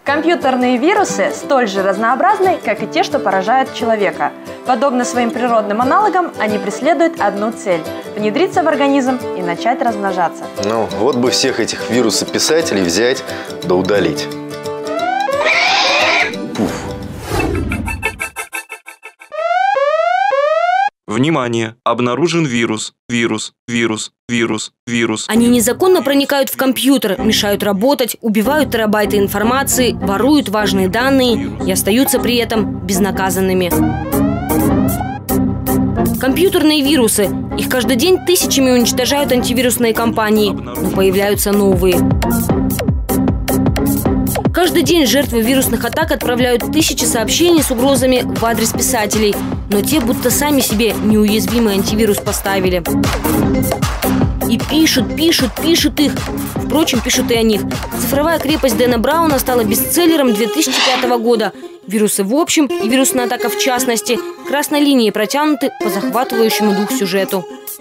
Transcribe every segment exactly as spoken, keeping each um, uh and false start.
Компьютерные вирусы столь же разнообразны, как и те, что поражают человека. Подобно своим природным аналогам, они преследуют одну цель – внедриться в организм и начать размножаться. Ну, вот бы всех этих вирусописателей взять да удалить. Пуф. Внимание! Обнаружен вирус. Вирус, вирус, вирус, вирус. Они незаконно проникают в компьютер, мешают работать, убивают терабайты информации, воруют важные данные и остаются при этом безнаказанными. Компьютерные вирусы. Их каждый день тысячами уничтожают антивирусные компании, но появляются новые. Каждый день жертвы вирусных атак отправляют тысячи сообщений с угрозами в адрес писателей, но те будто сами себе неуязвимый антивирус поставили. И пишут, пишут, пишут их. Впрочем, пишут и о них. Цифровая крепость Дэна Брауна стала бестселлером две тысячи пятого года. Вирусы в общем и вирусная атака в частности красной линией протянуты по захватывающему дух сюжету.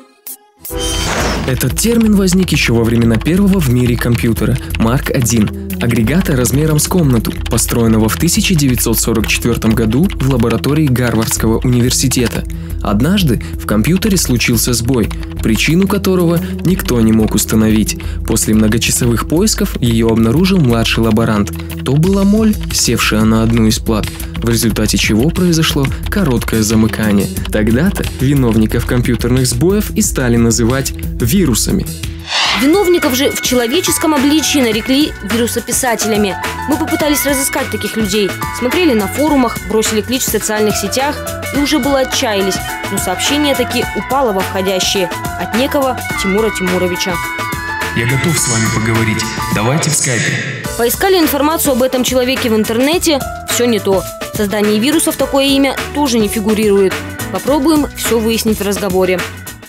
Этот термин возник еще во времена первого в мире компьютера Марк один, агрегата размером с комнату, построенного в тысяча девятьсот сорок четвёртом году в лаборатории Гарвардского университета. Однажды в компьютере случился сбой, причину которого никто не мог установить. После многочасовых поисков ее обнаружил младший лаборант. То была моль, севшая на одну из плат, в результате чего произошло короткое замыкание. Тогда-то виновников компьютерных сбоев и стали называть вирусами. Виновников же в человеческом обличии нарекли вирусописателями. Мы попытались разыскать таких людей. Смотрели на форумах, бросили клич в социальных сетях и уже было отчаялись. Но сообщение таки упало во входящие от некого Тимура Тимуровича. Я готов с вами поговорить. Давайте в скайпе. Поискали информацию об этом человеке в интернете. Все не то. В создании вирусов такое имя тоже не фигурирует. Попробуем все выяснить в разговоре.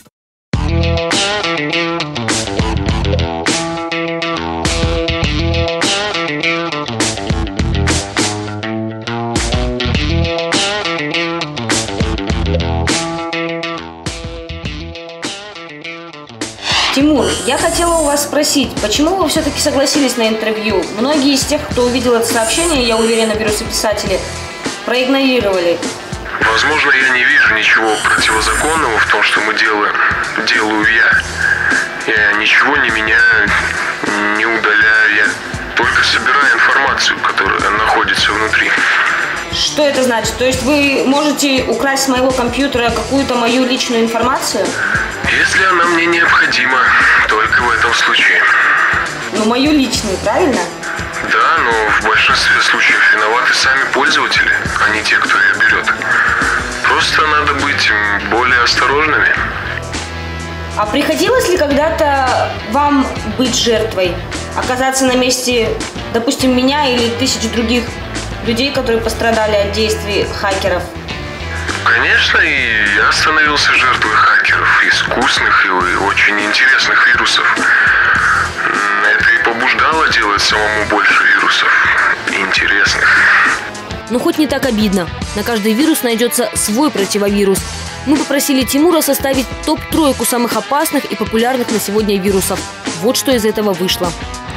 Тимур, я хотела у вас спросить, почему вы все-таки согласились на интервью? Многие из тех, кто увидел это сообщение, я уверена, вирусописатели, проигнорировали. Возможно, я не вижу ничего противозаконного в том, что мы делаем, делаю я. Я ничего не меняю, не удаляю, я только собираю информацию, которая находится внутри. Что это значит? То есть вы можете украсть с моего компьютера какую-то мою личную информацию? Если она мне необходима, только в этом случае. Ну, мою личную, правильно? Да, но в большинстве случаев виноваты сами пользователи, а не те, кто ее берет. Просто надо быть более осторожными. А приходилось ли когда-то вам быть жертвой? Оказаться на месте, допустим, меня или тысяч других людей, которые пострадали от действий хакеров? Конечно, и я становился жертвой хакеров, искусных и очень интересных вирусов. Это и побуждало делать самому больше вирусов интересных. Ну, хоть не так обидно. На каждый вирус найдется свой противовирус. Мы попросили Тимура составить топ-тройку самых опасных и популярных на сегодня вирусов. Вот что из этого вышло.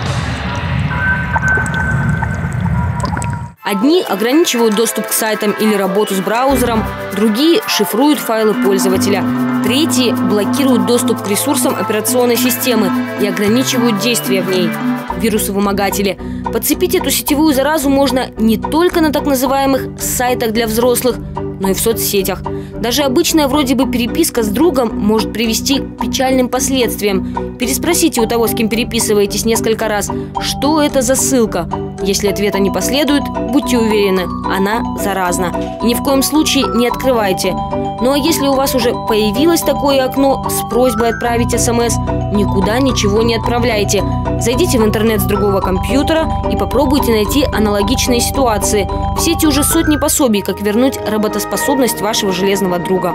Одни ограничивают доступ к сайтам или работу с браузером, другие шифруют файлы пользователя, третьи блокируют доступ к ресурсам операционной системы и ограничивают действия в ней. Вирусы-вымогатели. Подцепить эту сетевую заразу можно не только на так называемых сайтах для взрослых, но и в соцсетях. Даже обычная вроде бы переписка с другом может привести к печальным последствиям. Переспросите у того, с кем переписываетесь, несколько раз, что это за ссылка. Если ответа не последует, будьте уверены, она заразна. И ни в коем случае не открывайте. Ну а если у вас уже появилось такое окно с просьбой отправить смс, никуда ничего не отправляйте. Зайдите в интернет с другого компьютера и попробуйте найти аналогичные ситуации. В сети уже сотни пособий, как вернуть работоспособность вашего железного друга.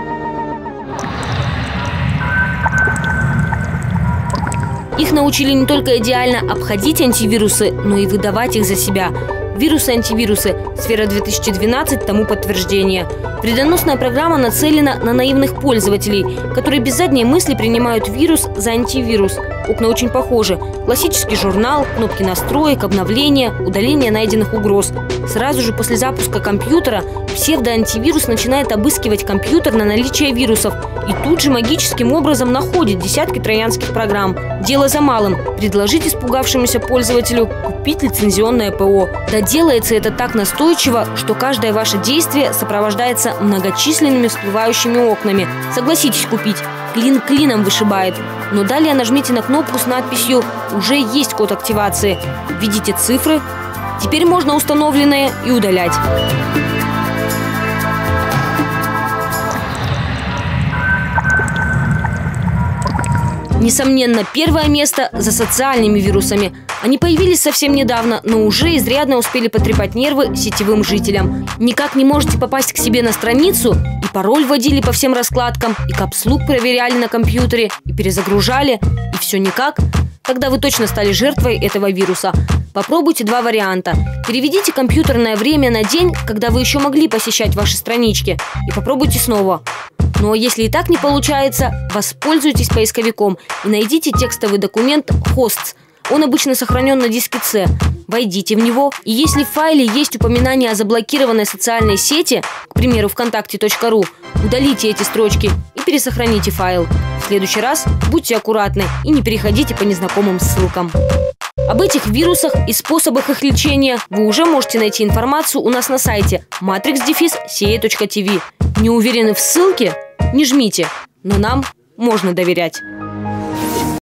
Их научили не только идеально обходить антивирусы, но и выдавать их за себя. Вирусы-антивирусы. Сфера две тысячи двенадцать тому подтверждение. Вредоносная программа нацелена на наивных пользователей, которые без задней мысли принимают вирус за антивирус. Окна очень похожи. Классический журнал, кнопки настроек, обновления, удаления найденных угроз. Сразу же после запуска компьютера псевдоантивирус начинает обыскивать компьютер на наличие вирусов и тут же магическим образом находит десятки троянских программ. Дело за малым – предложить испугавшемуся пользователю купить лицензионное ПО. Да делается это так настойчиво, что каждое ваше действие сопровождается многочисленными всплывающими окнами. Согласитесь купить. Клин клином вышибает. Но далее нажмите на кнопку с надписью «Уже есть код активации». Введите цифры. Теперь можно установленное и удалять. Несомненно, первое место за социальными вирусами. Они появились совсем недавно, но уже изрядно успели потрепать нервы сетевым жителям. Никак не можете попасть к себе на страницу, и пароль вводили по всем раскладкам, и капслук проверяли на компьютере, и перезагружали, и все никак. Тогда вы точно стали жертвой этого вируса. Попробуйте два варианта. Переведите компьютерное время на день, когда вы еще могли посещать ваши странички, и попробуйте снова. Ну а если и так не получается, воспользуйтесь поисковиком и найдите текстовый документ hosts. Он обычно сохранен на диске C. Войдите в него, и если в файле есть упоминание о заблокированной социальной сети, к примеру, вконтакте точка ру, удалите эти строчки и пересохраните файл. В следующий раз будьте аккуратны и не переходите по незнакомым ссылкам. Об этих вирусах и способах их лечения вы уже можете найти информацию у нас на сайте matrix дефис си эй точка ти ви. Не уверены в ссылке? Не жмите, но нам можно доверять.